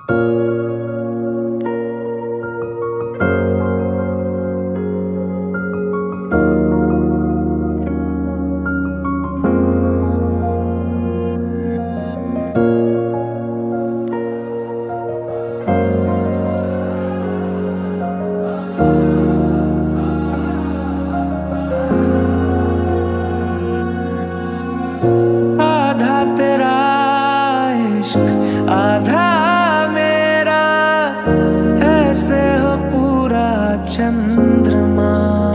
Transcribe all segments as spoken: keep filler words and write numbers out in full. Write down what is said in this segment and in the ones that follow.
आधा तेरा इश्क आधा मेरा, ऐसे हो पूरा चंद्रमा।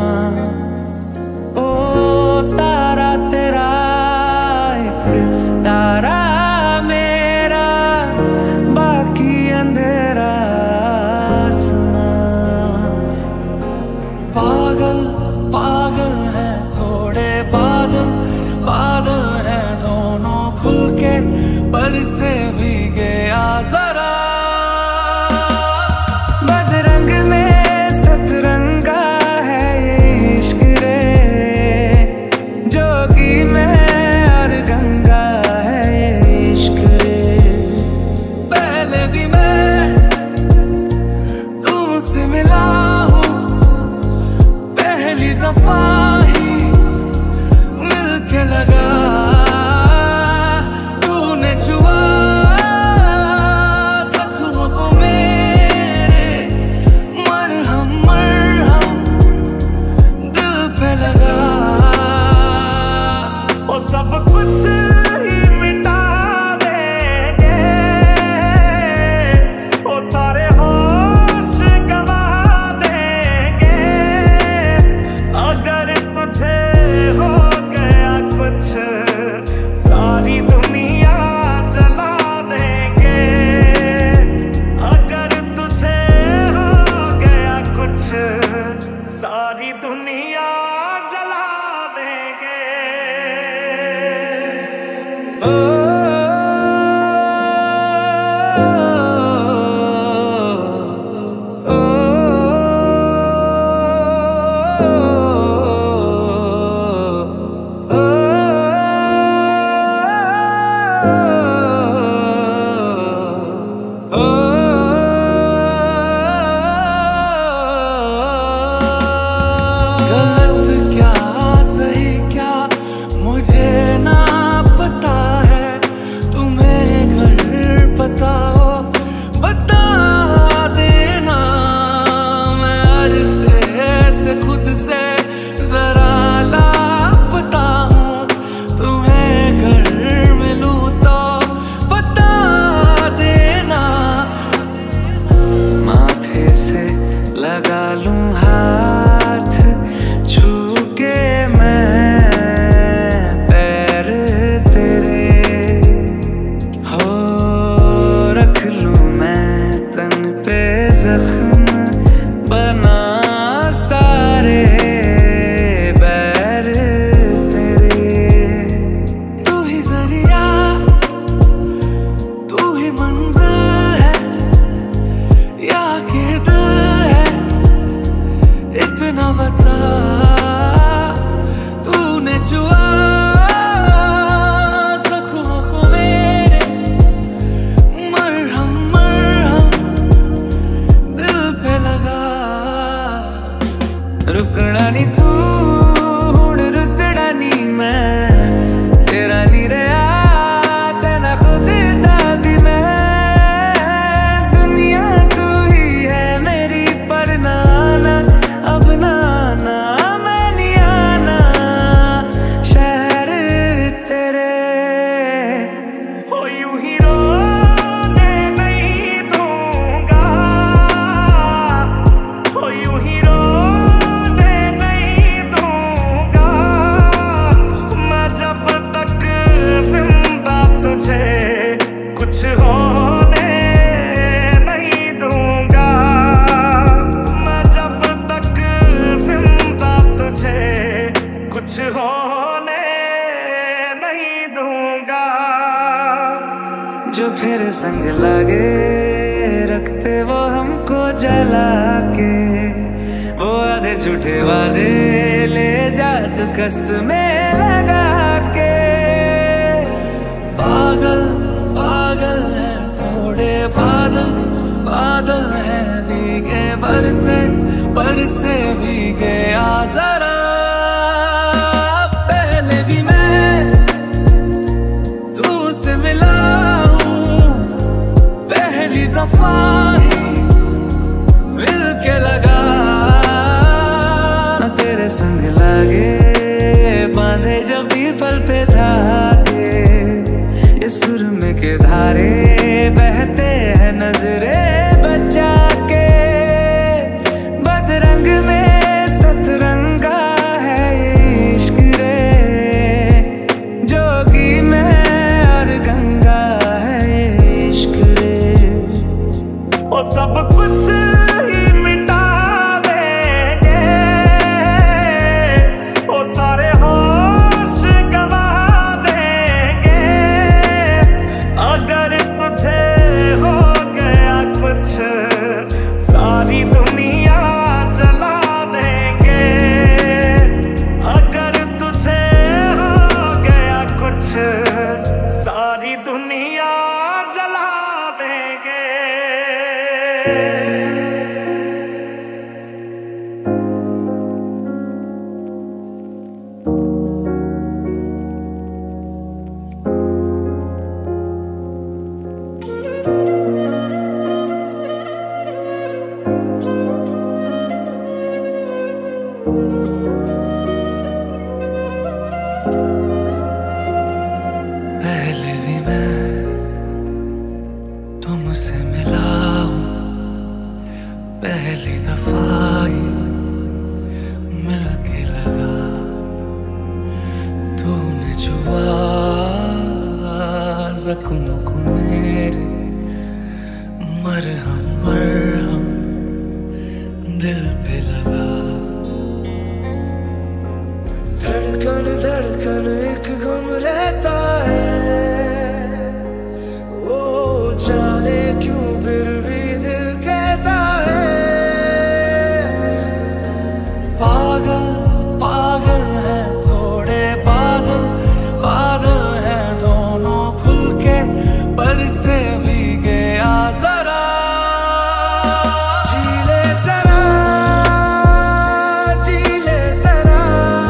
ओ तारा तेरा एक तारा मेरा, बाकी अंधेरा आसमां। पागल पागल है थोड़े बादल, बादल है दोनों खुल के बरसे भीगे आ जरा। बदरंग में सतरंगा है ये इश्क रे, जोगी में और गंगा है ये इश्क रे। पहले भी मैं तुमसे मिला हूँ, पहली दफा ही मिलके लगा, तूने छुआ जख्मों को मेरे, मरहम मरहम दिल पे लगा। वो सब कुछ ही मिटा देंगे, वो सारे होश गवा देंगे, अगर तुझे हो गया कुछ सारी दुनिया जला देंगे। अगर तुझे हो गया कुछ सारी दुनिया जला देंगे। ओ गलत क्या सही क्या मुझे ना पता है, तुम्हें अगर पता हो बता देना। मैं अरसे से खुद से जरा लापता हूँ, तुम्हें घर मिलूँ तो बता देना। माथे से लगा लूँ हाथ छू के मैं पैर तेरे, हो रख लूँ मैं तन पे जख्म बना सारे बैर तेरे। तू ही जरिया तू ही मंजिल है या के दिल है, इतना बता तूने छुआ जख्मों को मेरे, मरहम मरहम दिल पे लगा। रुकना नी तू हुण रुसड़ा नी मैं, तेरा नी रहा तेना खुद दा भी मैं। दुनिया तू ही है मेरी पर ना आना, अब ना आना मैं नहीं आना शहर तेरे। हो यूं ही रोने नहीं दूंगा, हो यूं ही रोने नहीं दूंगा, मैं जब तक जिंदा तुझे कुछ होने नहीं दूंगा। मैं जब तक जिंदा तुझे कुछ होने नहीं दूंगा। जो फिर संग लागे रखते वो हमको जला के, वो आधे झूठे वादे ले जा तू कसमें लगा के। पागल पागल है थोड़े बादल, बादल हैं भीगे बरसे बरसे भीगे आ जरा। पहले भी मैं तुमसे मिला हूँ, पहली दफा ही मिल के लगा। तेरे संग लागे बांधे जब पीपल पे धागे, ये सुरमे के धारे बहते हैं नजरे बचा के। बदरंग में सतरंगा है ये इश्क रे, जोगी में और गंगा है ये इश्क रे। वो सब कुछ ही मिटा देंगे, वो सारे होश गवा देंगे। अगर तुझे हो गया कुछ सारी दुनिया जला देंगे। अगर तुझे हो गया कुछ सारी दुनिया जला देंगे। पहले भी मैं तुमसे मिला हूँ, पहली दफा ही मिल के लगा। तूने छुआ जख्मों को मेरे, मरहम मरहम दिल पे लगा। धड़कन धड़कन एक गम रहता है, वो जाने क्यों फिर भी दिल कहता है। पागल पागल है थोड़े बादल, बादल हैं दोनों खुल के बरसे भीगे आ जरा। जी ले जरा, जी ले जरा,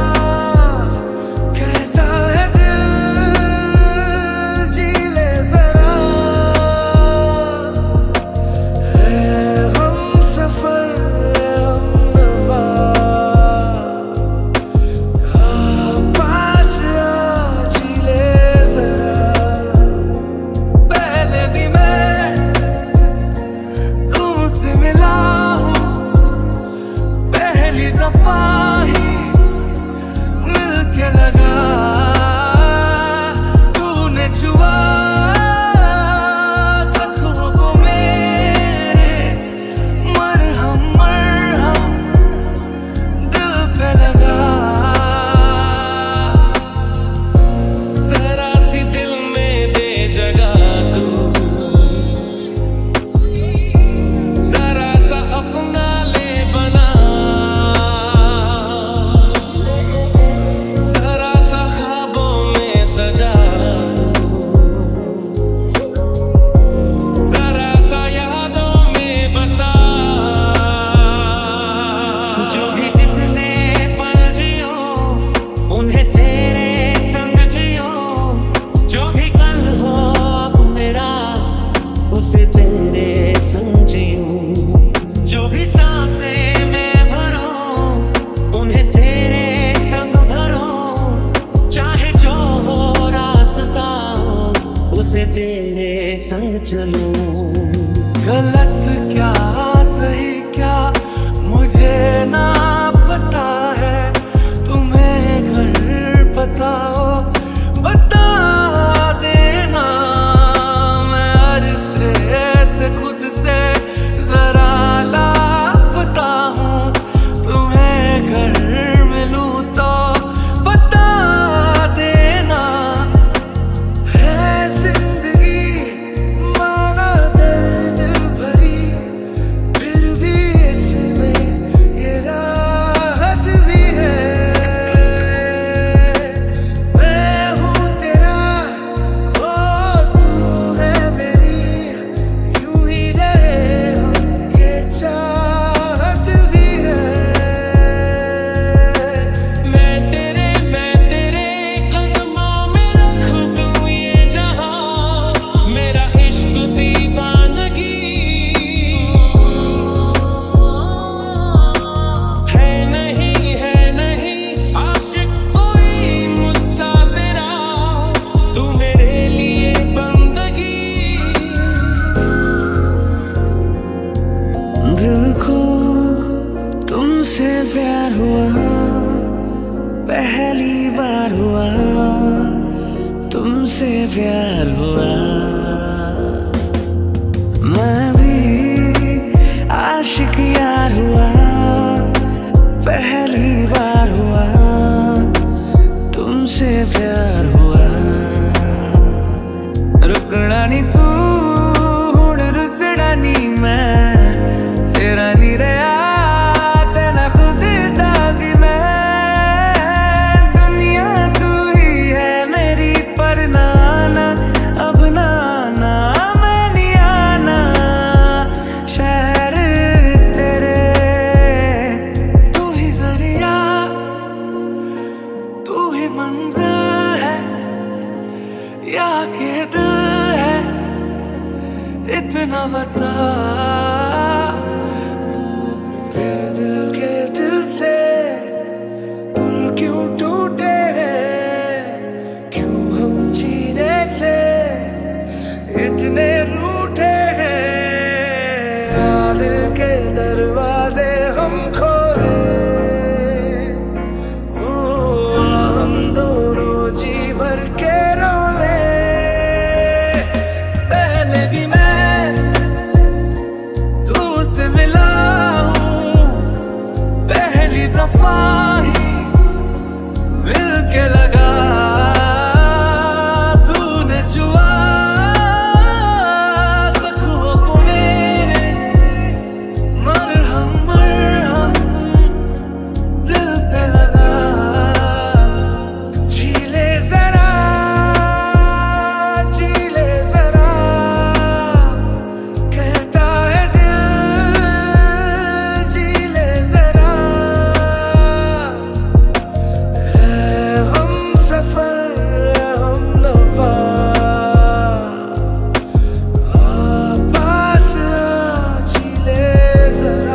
कहता है दिल, जी ले जरा। है हम सफर हमनवा, पास आ जी ले जरा। पहले भी मैं तुमसे मिला हूँ, पहली दफा ही मिल के लगा। तूने छुआ जख्मों को मेरे, मरहम मरहम दिल पे लगा। जरा सी दिल में दे जगह तू, जरा सा अपना ले बना। जरा सा ख्वाबों में सजा तू, जरा सा यादों में बसा। जो भी जितने पल जियो उन्हें तेरे संग जियो, जो भी कल हो अब मेरा उसे तेरे संग जियो। जो भी सांसें मैं भरूं उन्हें तेरे संग भरूं, चाहे जो हो रास्ता उसे तेरे संग चलूं। गलत क्या सही क्या मुझे ना पता है, तुम्हें घर पता हो बता देना। मैं अरसे से खुद से जरा लापता हूँ, तुम्हें घर मिलूं तो बता देना। है जिंदगी माना दर्द भरी, बार हुआ तुमसे प्यार हुआ। मैं भी आशिक यार हुआ, पहली बार हुआ तुमसे प्यार हुआ। रुकना नी तू हुण रुसड़ा नी मैं, तेरा नी रहा तेरा खुद दा भी मैं। दुनिया तू ही है मेरी पर ना आना, अब ना आना मैं नहीं आना। शहर तेरे तू ही जरिया, तू ही मंजिल है या के दिल है, इतना बता। मेरे दिल के दिल से पुल क्यों टूटे हैं, क्यों हम जीने से इतने रूठे हैं। दिल के दरवाजे हम खोले, हम दोनों जी भर के रोले। पहले भी मैं तुमसे मिला हूँ, पहली दफा ही मिल के लगा। तूने छुआ ज़ख्मों को मेरे, मरहम मरहम दिल पे लगा। जी ले जरा, जी ले जरा, कहता है दिल, जी ले जरा। है हम सफर हम दफा, आ पास आ, जी ले जरा।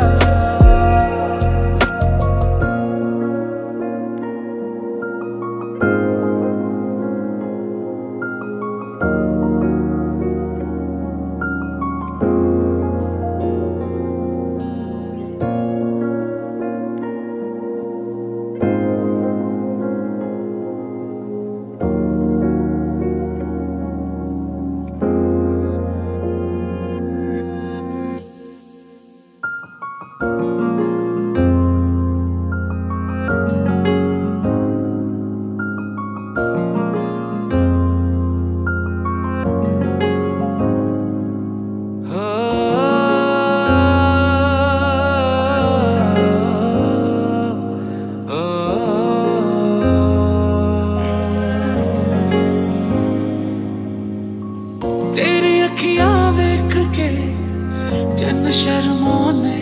तेरी अखियां वेख के जन शर्माने,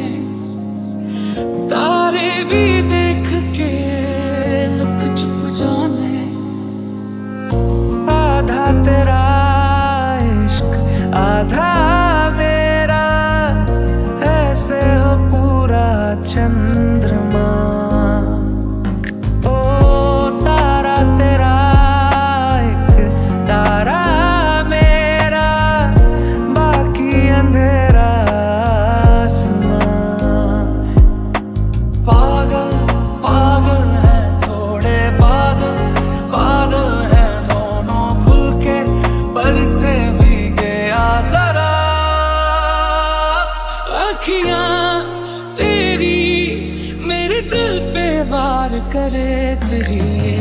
तारे भी देख के लुक छुप जाने। आधा तेरा इश्क आधा मेरा, ऐसे हो पूरा चंद्रमा। ओ तारा तेरा एक तारा मेरा, बाकी अंधेरा आसमां। पागल पागल है थोड़े बादल, बादल हैं दोनों खुल के बरसे भीगे आ जरा। अखियां तेरी मेरे दिल पे वार करे, तेरी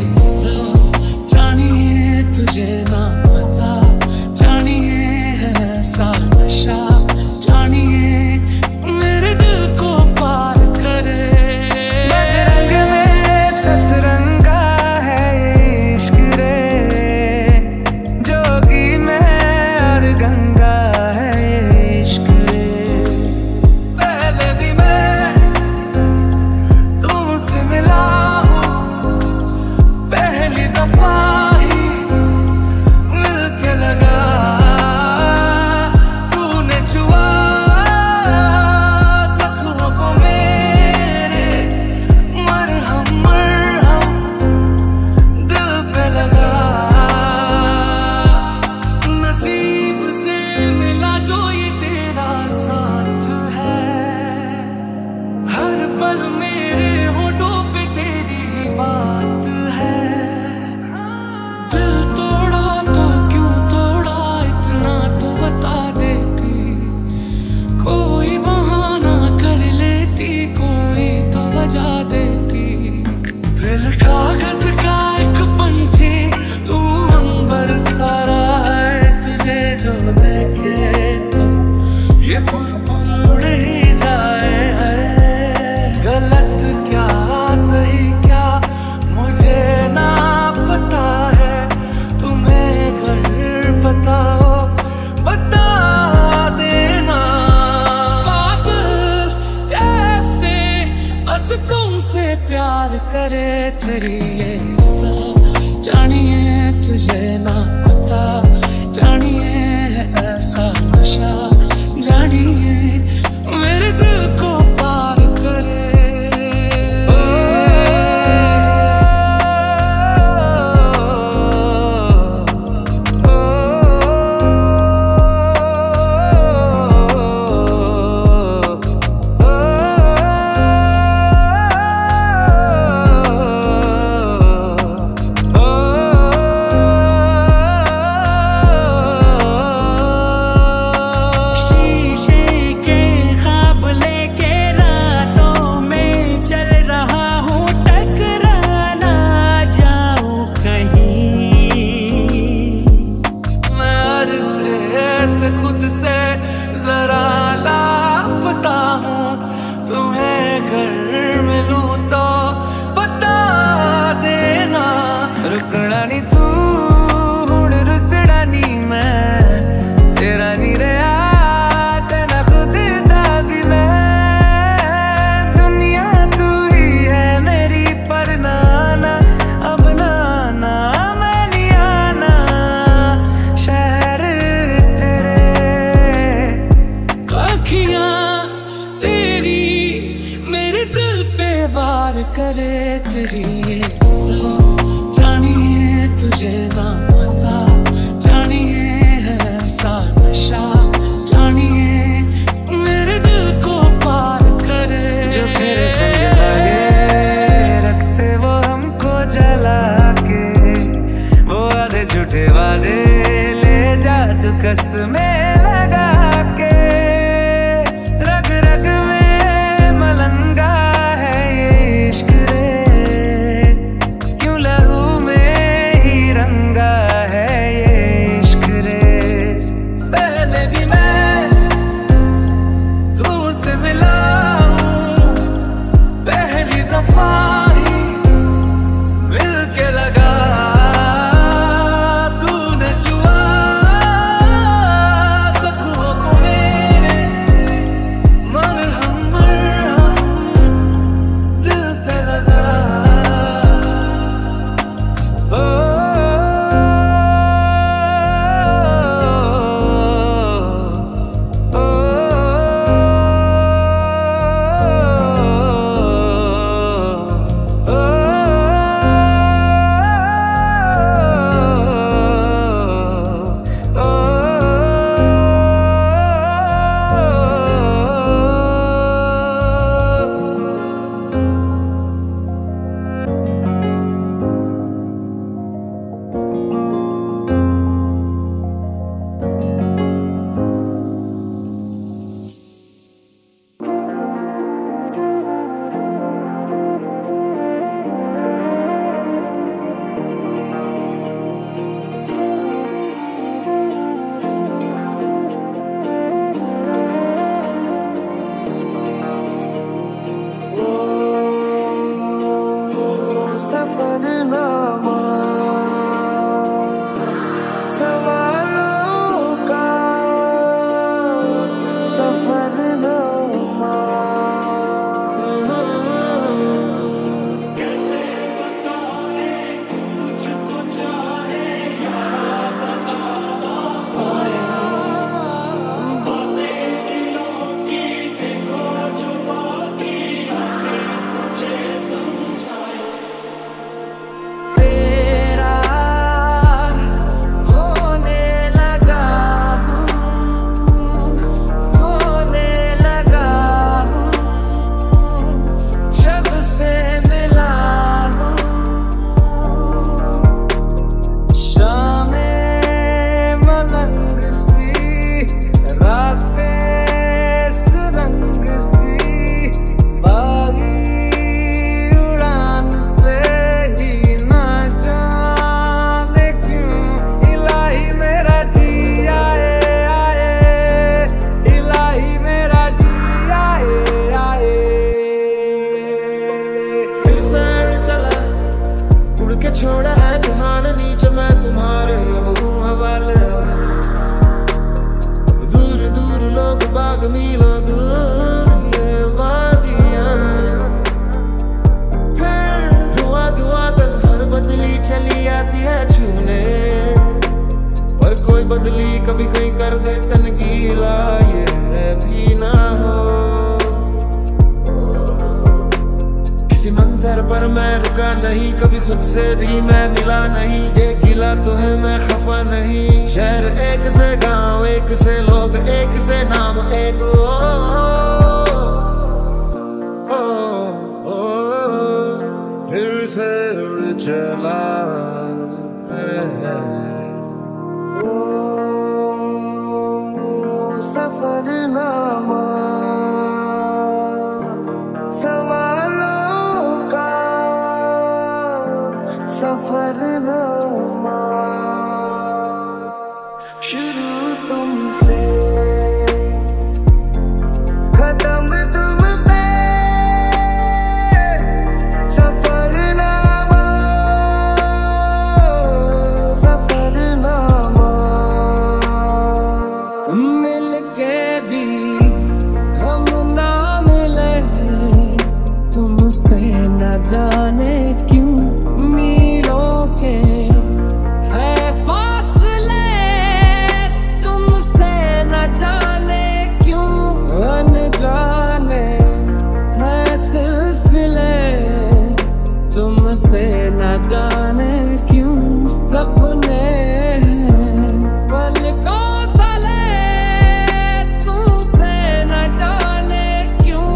जानिए तुझे ना पता, जानिए है ऐसा नशा, जानिए मेरे दिल को पार करे। बदरंग में सतरंगा है ये इश्क रे, जोगी में और गंगा है ये इश्क रे। पहले भी मैं तुमसे मिला हूँ, पहली दफा ही मिल के लगा। करे तेरी ये जानिए तुझे ना पता, जानिए है ऐसा नशा, जानिए मेरे दिल को पार करे। खुद से जरा लापता हूँ, तुम्हें घर मिलूं तो बता देना। रुकना नी तू हुण रुसड़ा नी मैं, तेरा नी रहा तेरा खुद दा भी मैं। दुनिया तू ही है मेरी पर नाना, अब नाना मैं नहीं आना। शहर वार करे तेरी ये तो जानिए तुझे ना पता, जानिए है ऐसा नशा, जानिए मेरे दिल को पार करे। जो फिर संग लगे रखते वो हमको जला के, वो आधे झूठे वादे ले जा तू कसमें लगा के। रग रग में मलंगा इश्क रे, क्यों लहू में ही रंगा है ये इश्क रे। पहले भी मैं तुझसे मिला हूँ, पहली दफा ही मिल के लगा, तूने छुआ कभी खुद से भी मैं मिला नहीं, ये गिला तो है मैं खफा नहीं। शहर एक से गांव एक से लोग एक से नाम एक, ओ, ओ, ओ, ओ, फिर से उड़ चला सफरनामा सवालों का सफरनामा, शुरू तुमसे खत्म तुम पे, सफरनामा सफरनामा। मिलके भी हम ना मिले, तुमसे न जाने क्यों मीलों के है फासले, तुमसे न जाने क्यों अनजाने है सिलसिले, तुमसे न जाने क्यों सपने पलकों तले, तुमसे न जाने क्यों।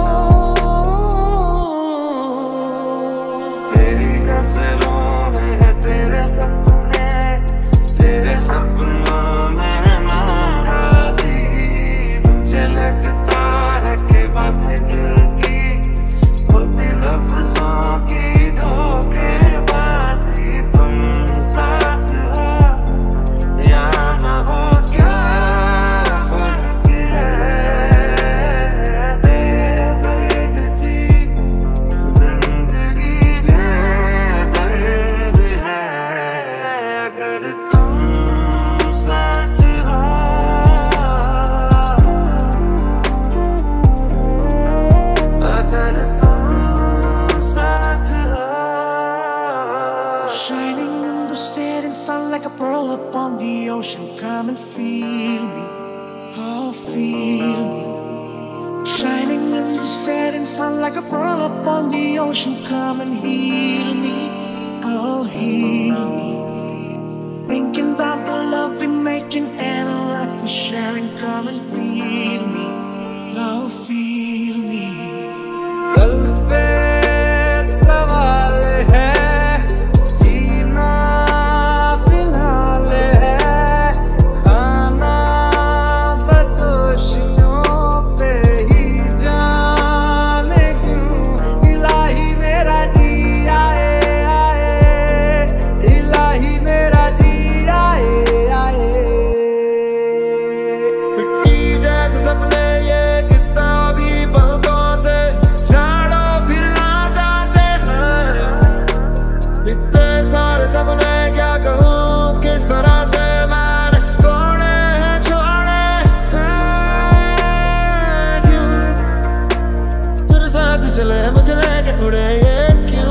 तेरी नजरों में है तेरे सपने, तेरे सपनों में है नाराजी, मुझे लगता है कि बातें दिल की होती लफ्जों की धोखेबाजी। तुम साथ हो या ना हो क्या फर्क है, बेदर्द थी जिंदगी बेदर्द है, अगर तुम साथ हो, अगर तुम साथ हो। Shining in the setting sun like a pearl upon the ocean, come and feel me, oh feel me. Shining in the setting sun like a pearl upon the ocean, come and heal me, oh heal me. Thinking about the love we're making and a life we're sharing, come and feel me, oh feel me. कल पे सवाल है, जीना फिलहाल है, खाना बदोशियों पे ही जाने क्यों। इलाही मेरा जी आए आए, इलाही मेरा जी आए आए। मिट्टी जैसे सपने ये कितना भी पलकों से झाड़ो फिर आ जाते हैं, इतने सारे सपने क्या कहूँ किस तरह से मैंने तोड़े हैं छोड़े हैं, क्यों तेरे साथ चले मुझे लेके उड़े ये क्यों।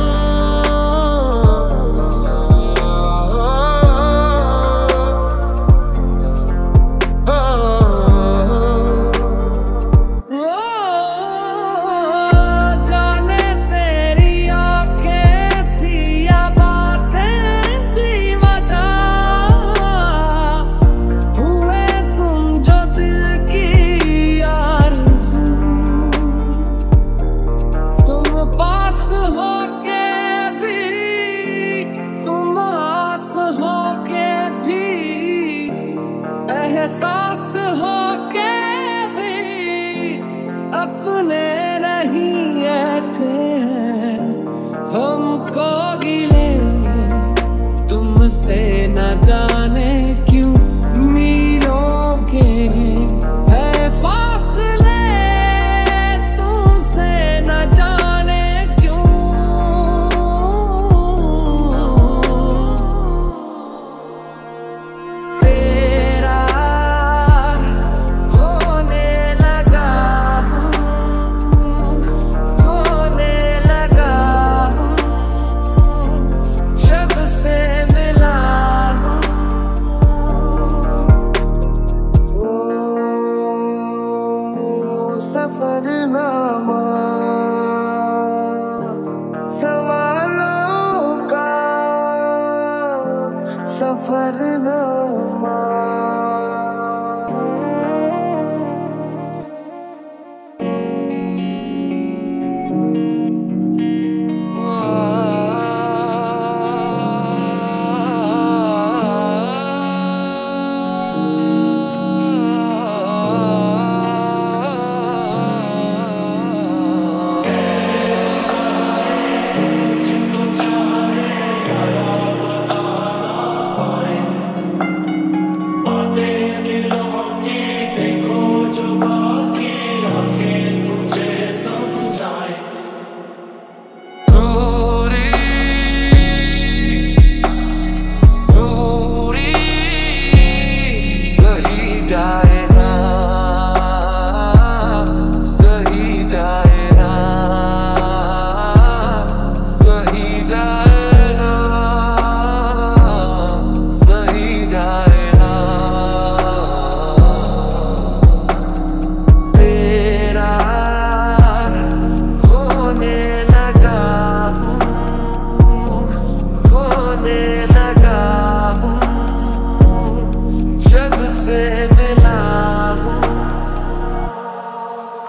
जाने तेरी आंखें थी या बातें थी वजह, हुए तुम जो दिल की आरज़ू, तुम पास हो के भी, तुम आस हो के भी, एहसास हो के भी, अपने नहीं ऐसे हैं हमको गिले, तुमसे न जाने क्यों मीलों के है फासले, तुमसे न जाने क्यों। तेरा होने लगा हूँ, होने लगा हूँ, जब से मिला हूँ। ओ सफरनामा सवालों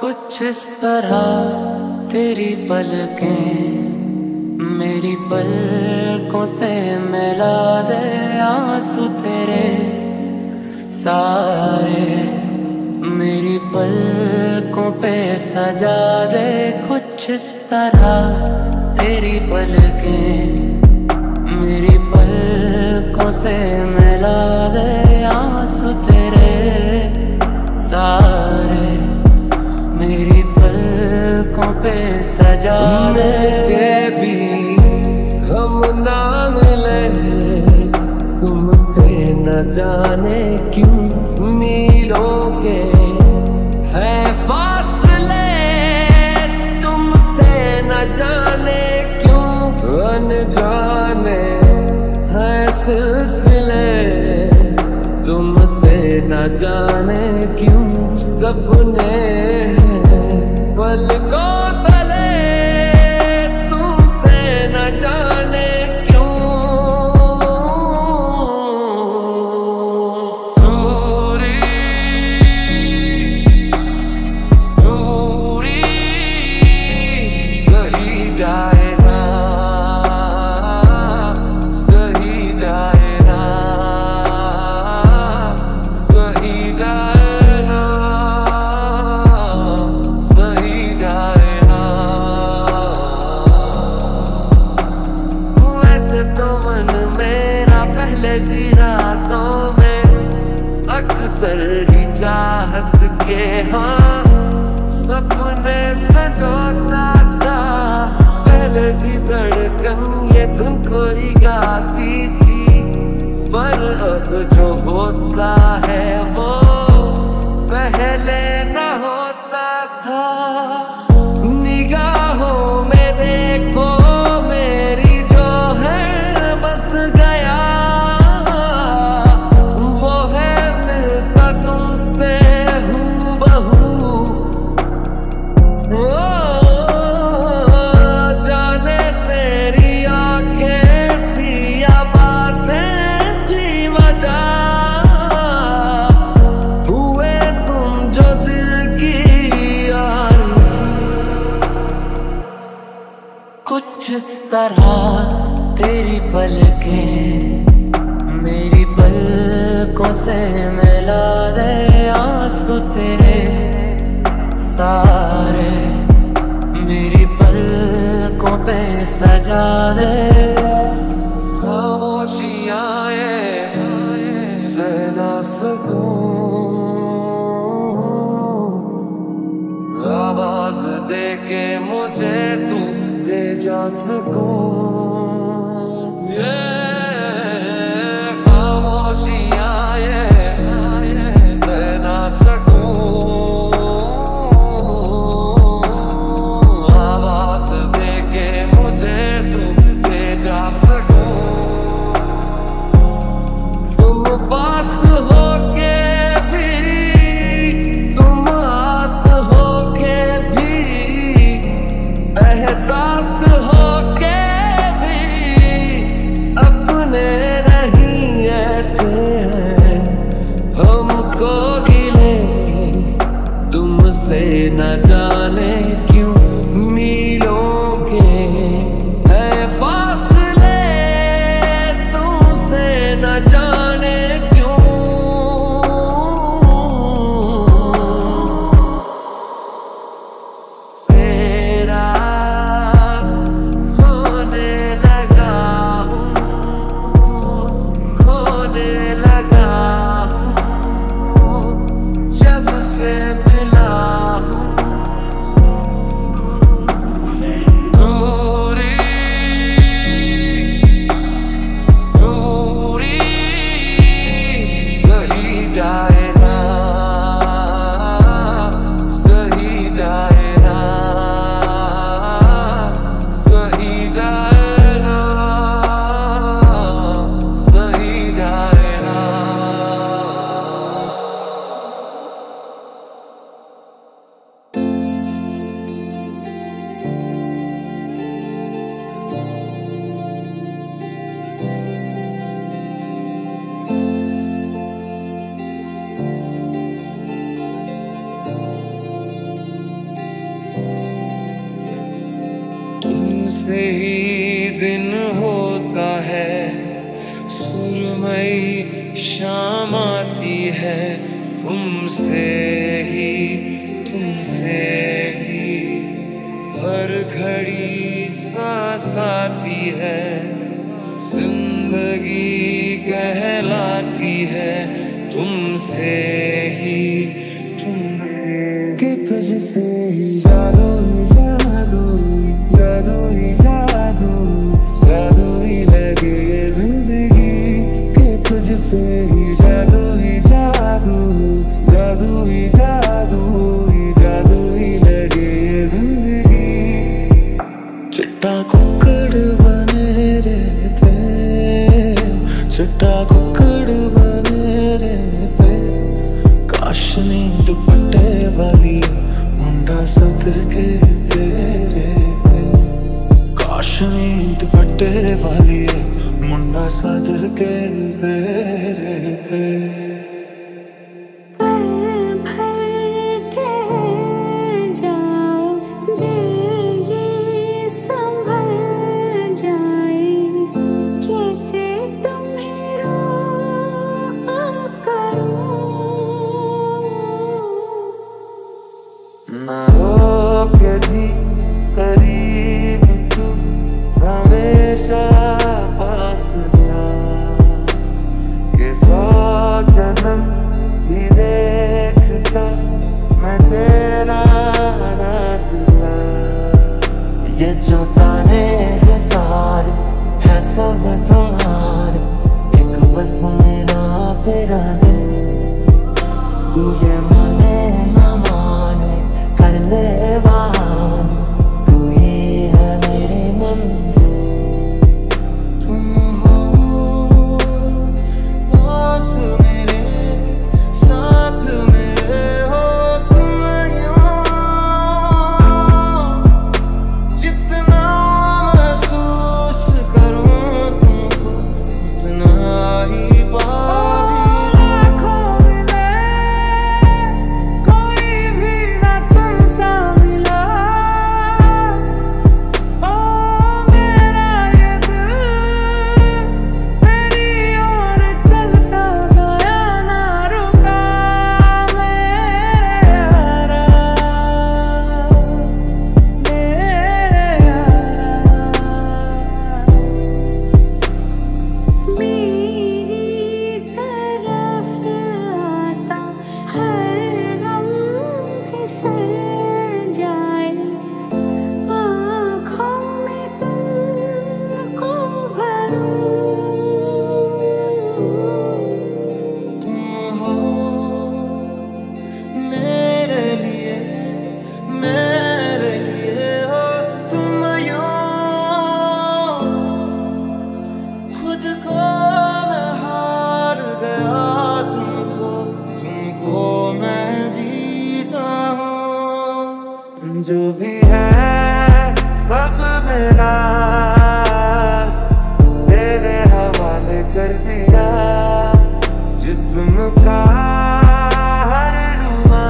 कुछ इस तरह तेरी पलकें मेरी पलकों से मिला दे, आंसू तेरे सारे मेरी पलकों पे सजा दे। कुछ इस तरह तेरी पलकें मेरी पलकों से मिला दे, आंसू तेरे सारे मेरी पलकों पे सजा दे। भी हम ना मिले तुमसे न जाने क्यों मीलों के है फासले, तुमसे न जाने क्यों अनजाने है सिलसिले, तुमसे न जाने क्यों सपने पलकों तले, तुमसे न जाने क्यों दूरी दूरी सही जाए ना सही जाए ना सही जाए ना सही जाए ना। वैसे तो मन मेरा पहले भी रातों में अक्सर ही चाहत के हाँ सपने सजोता था, पहले भी धड़कन ये तुमको ही गाती थी, पर अब जो होता है वो पहले न होता था। निगाहों में देखो मेरी जो है बस गया, वो है मिलता तुमसे हूबहू, ओ जाने तेरी आंखें थी या बातें थी वजह, हुए तुम जो दिल की आरज़ू। कुछ इस तरह तेरी पलकें मेरी पलकों से मिला दे, आंसू तेरे सारे मेरी पलकों पे सजा दे। खामोशियाँ सह ना सकूं, आवाज दे के मुझे तू दे जा सकूं। ये खामोशियाँ सह ना सकूं, आवाज दे के मुझे तू दे जा सकूं। तुम पास होके भी तुम आस होके भी एहसास होके भी अपने नहीं ऐसे हैं हमको गिले, तुमसे न जाने क्यों मीलों के है फासले, तुमसे न जाने क्यों। तेरा होने लगा हूँ, होने लगा हूँ, जब से मिला हूँ ही दिन होता है, सुरमई शाम आती है, तुमसे ही तुमसे ही हर घड़ी सांस आती है, जिंदगी कहलाती है, तुमसे ही तुमसे। कि तुझसे ही जादू ही जादू जादू ही जादू जादू ही लगे ये जिंदगी। कि तुझसे ही जादू ही जादू जादू ही जादू ही जादू ही लगे ये जिंदगी। चिट्टा कुक्कड़ बने रहते, चिट्टा कुक्कड़ बने रहते, काशनी दुपट्टे वाली मुंडा सदके तेरे, काशनी दुपट्टे वाली मुंडा सदके तेरे। ना हो के भी करीब तू हमेशा पास था, कि सौ जन्म भी देखता मैं तेरा रास्ता। ये जो ताने हैं सारे है सब तुम्हारे, एक बस मेरा तेरा दिल, तू ये माने ना माने कर ले बाहर, तू ही है मेरी मंजिल। तुम हो पास मेरे, साथ मेरे हो तुम यूं, जितना महसूस करूं तुमको उतना ही पास। जो भी है सब मेरा तेरे हवाले कर दिया, जिस्म का हर रुआ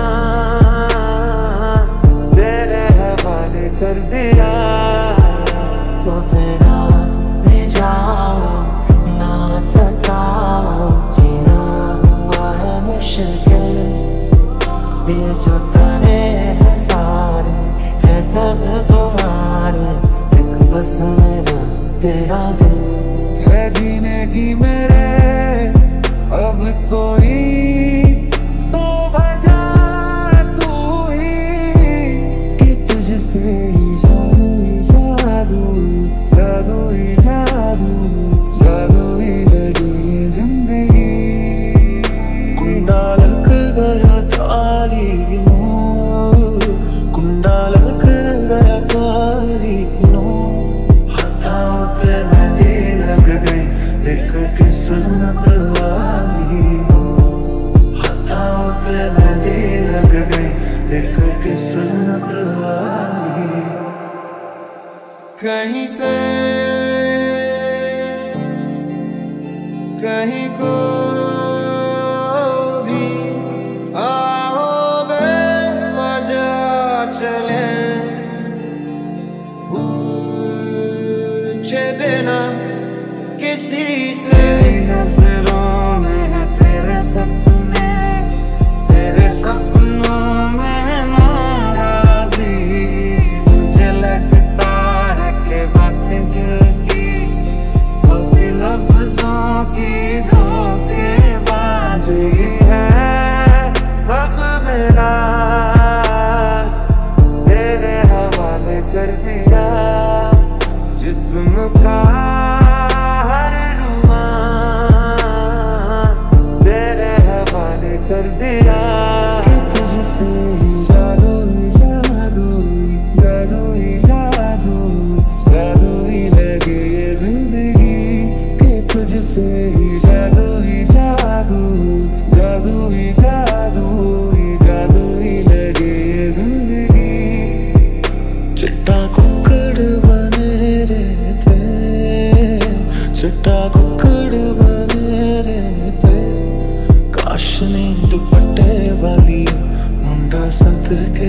तेरे हवाले कर दिया। तो फिर भी जाओ ना सताओ, जीना हुआ है मुश्किल, ये जो तारे हैं सारे है सब तुम्हारे, एक बस मेरा तेरा दिल है जीने की मेरे अब तो ही तो वजह तू ही। कि तुझसे ही जादू ही जादू जादू ही जादू जादू ही लगी ये जिंदगी। कुंडा लग गया काली नूर, कुंडा लग गया काली नूर, हाथों पे मेहंदी लग गई एक किस्मत वाली, हाथों पे मेहंदी लग गई एक किस्मत वाली। कहीं से कहीं को भी आओ बेवजह चले, भूल के